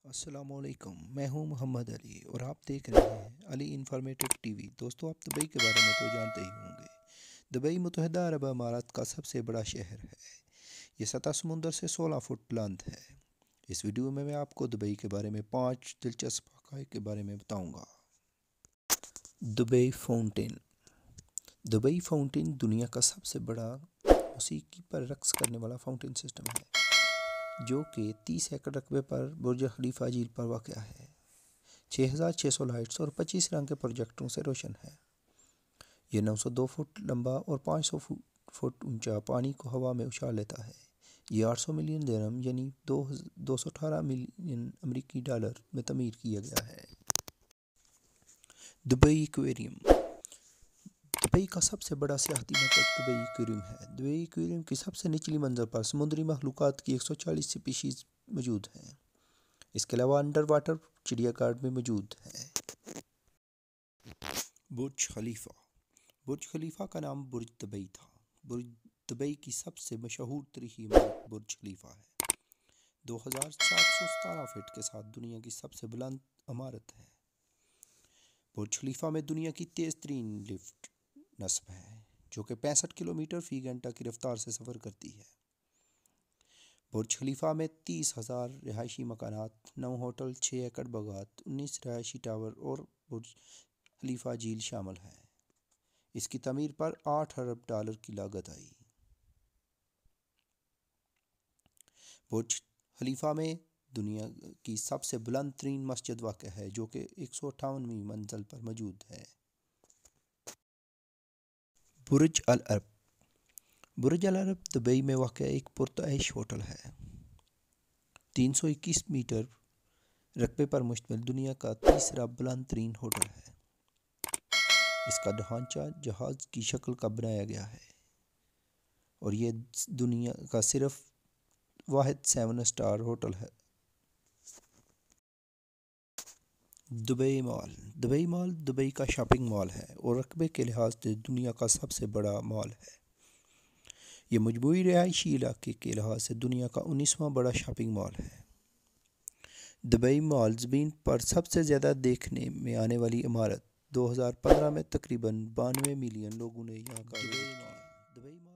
السلام علیکم، میں ہوں محمد علی اور آپ دیکھ رہے ہیں علی انفارمیٹو ٹی وی۔ دوستو، آپ دبئی کے بارے میں تو جانتے ہی ہوں گے۔ دبئی متحدہ عرب امارات کا سب سے بڑا شہر ہے۔ یہ سطح سمندر سے 16 فٹ بلند ہے۔ اس ویڈیو میں آپ کو دبئی کے بارے میں 5 دلچسپ حقائق کے بارے میں بتاؤں گا۔ Dubai fountain. دبئی فاؤنٹین دنیا کا سب سے بڑا موسیقی پر رقص کرنے والا فاؤنٹین سسٹم ہے، جو کہ 30 ایکڑ رقبے پر برج خلیفہ جھیل پر واقع ہے۔ 6600 لائٹس اور 25 رنگ کے پروجیکٹروں سے روشن ہے۔ یہ 902 فٹ لمبا اور 500 فٹ اونچا پانی کو ہوا میں اچھال لیتا ہے۔ یہ 800 ملین درہم یعنی 218 ملین امریکی ڈالر میں تعمیر کیا گیا ہے۔ Dubai aquarium. دبئی کا سب سے بڑا سیاحتی مرکز دبئی ایکویریم ہے۔ دبئی ایکویریم کی سب سے نچلی منزل پر سمندری مخلوقات کی 140 سپیشیز موجود ہیں۔ اس کے علاوہ انڈر واٹر چڑیا گھر بھی موجود ہے۔ برج خلیفہ۔ برج خلیفہ کا نام برج دبئی تھا۔ برج دبئی کی سب سے مشہور تاریخی عمارت برج خلیفہ ہے۔ 2717 فٹ کے ساتھ دنیا کی سب سے بلند عمارت ہے۔ برج خلیفہ میں دنیا کی تیز ترین لفٹ نصب ہے، جو کہ 65 کلومیٹر فی گھنٹہ کی رفتار سے سفر کرتی ہے۔ برج خلیفہ میں 30,000 رہائشی مکانات، 9 ہوٹل، 6 ایکڑ باغات، 19 رہائشی ٹاور اور برج خلیفہ جھیل شامل ہیں۔ اس کی تعمیر پر 8 ارب ڈالر کی لاگت آئی۔ برج خلیفہ میں دنیا کی سب سے بلند ترین مسجد واقع ہے، جو کہ 158ویں منزل پر موجود ہے۔ برج العرب۔ برج العرب دبئی میں واقع ایک پرتعیش ہوٹل ہے۔ 321 میٹر رقبے پر مشتمل دنیا کا تیسرا بلند ترین ہوٹل ہے۔ اس کا ڈھانچہ جہاز کی شکل کا بنایا گیا ہے اور یہ دنیا کا صرف واحد 7 اسٹار ہوٹل ہے۔ Dubai mall. Dubai mall Dubai کا شاپنگ مال ہے اور رقبے کے لحاظ سے دنیا کا سب سے بڑا مال ہے۔ یہ مجموعی رہائشی علاقے کے لحاظ سے دنیا کا 19واں بڑا شاپنگ مال ہے۔ دبئی مال زمین پر سب سے زیادہ دیکھنے میں آنے والی عمارت۔ 2015 میں تقریباً 92 ملین لوگوں نے یہاں کا دبئی مال